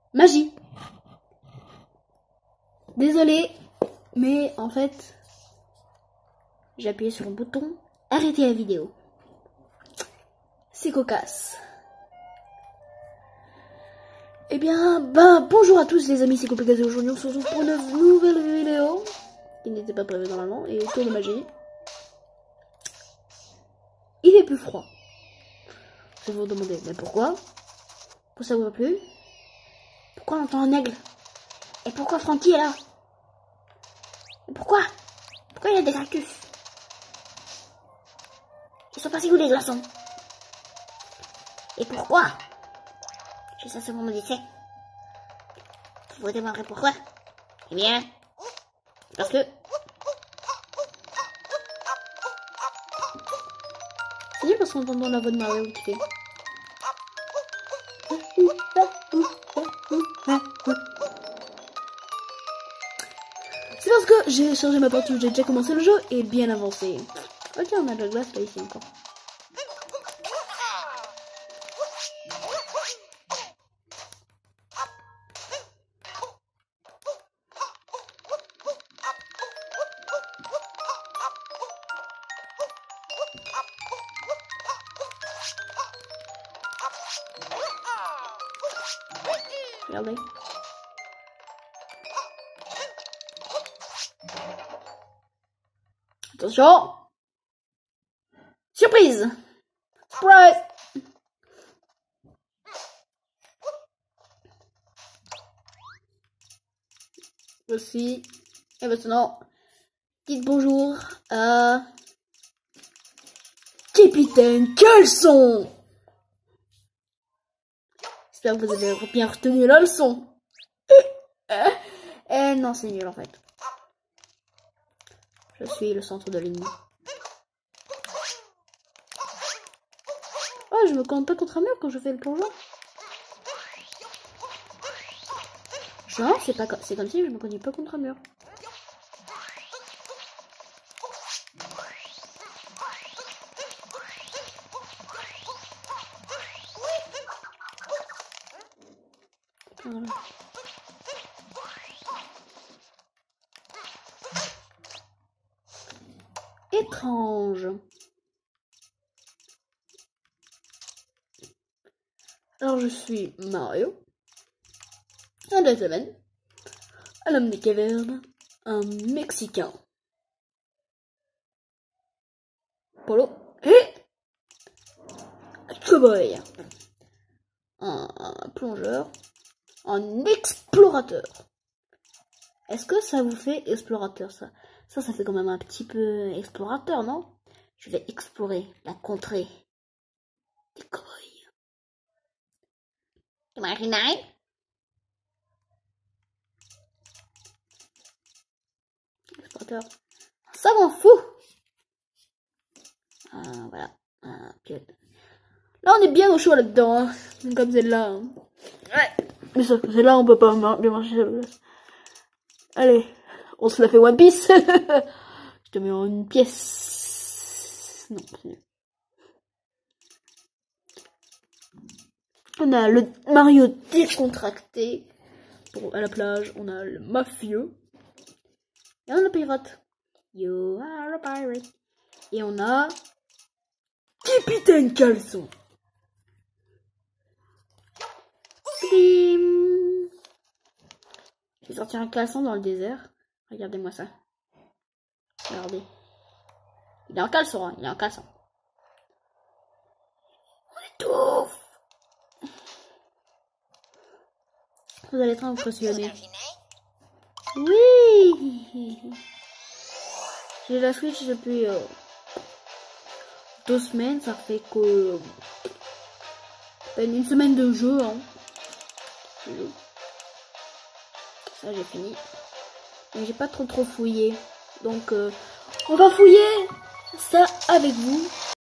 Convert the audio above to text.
magie. Désolé, mais en fait, j'ai appuyé sur le bouton arrêter la vidéo. C'est cocasse. Eh bien, bonjour à tous les amis, c'est Compliqué. Aujourd'hui on se retrouve pour une nouvelle vidéo qui n'était pas prévue normalement, et tour de magie. Il est plus froid. Je vais vous demander, mais pourquoi? Pourquoi ça vous va plus? Pourquoi on entend un aigle? Et pourquoi Francky est là? Et pourquoi? Pourquoi il y a des cactus? Ils sont passés où les glaçons? Et pourquoi? J'ai ça sur mon lycée. Vous vous demanderez pourquoi? Eh bien, parce que... C'est bien parce qu'on entend la voix de Mario qui fait... C'est parce que j'ai changé ma partie où j'ai déjà commencé le jeu et bien avancé. Ok, on a de la glace là ici encore. Regardez. Attention. Surprise. Surprise. Aussi. Et maintenant, dites bonjour à Capitaine Caleçon. J'espère que vous avez bien retenu la leçon. Eh non, c'est nul en fait. Je suis le centre de l'ennemi. Oh, je me compte pas contre un mur quand je fais le plongeon. Non, c'est comme si je me connais pas contre un mur. Voilà. Étrange. Alors je suis Mario, un gentleman, un homme des cavernes, un Mexicain, Polo et un cowboy, un plongeur, un explorateur. Est-ce que ça vous fait explorateur ça? Ça fait quand même un petit peu explorateur, non? Je vais explorer la contrée des cowboys. Imaginez. Explorateur. Ça m'en fout. Voilà. Là, on est bien au chaud là-dedans. Hein. Comme celle-là. Hein. Ouais. Mais celle-là, on peut pas bien marcher. Allez. On se la fait One Piece. Je te mets en une pièce. Non. On a le Mario décontracté. À la plage, on a le mafieux. Et on a le pirate. You are a pirate. Et on a... Capitaine Caleçon. Bim. Je vais sortir un caleçon dans le désert. Regardez-moi ça. Regardez. Il est en caleçon, hein. Il est en caleçon. On étouffe. Vous allez être impressionnés. Oui. J'ai la Switch depuis 2 semaines. Ça fait que... une semaine de jeu, hein. Ça, j'ai fini. Mais j'ai pas trop fouillé. Donc, on va fouiller ça avec vous.